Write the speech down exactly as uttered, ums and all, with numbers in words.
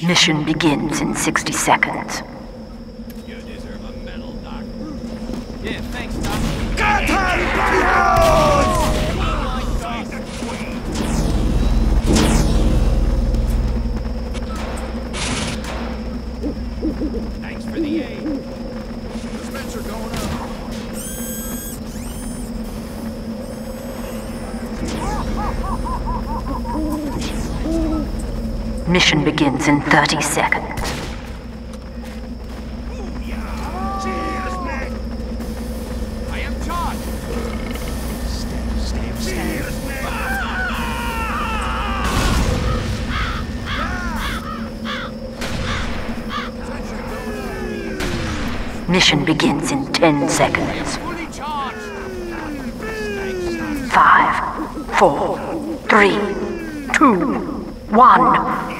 Mission begins in sixty seconds. You deserve a medal, Doc. Yeah, thanks, Doc. Get her, Bayous! Thanks for the aid. Dispenser going up. Mission begins in thirty seconds. Cheers, Nick! I am Todd. Step, step, Cheers, Nick! Mission begins in ten seconds. Fully charged. Thanks, Doc. Five, four, three, two, one.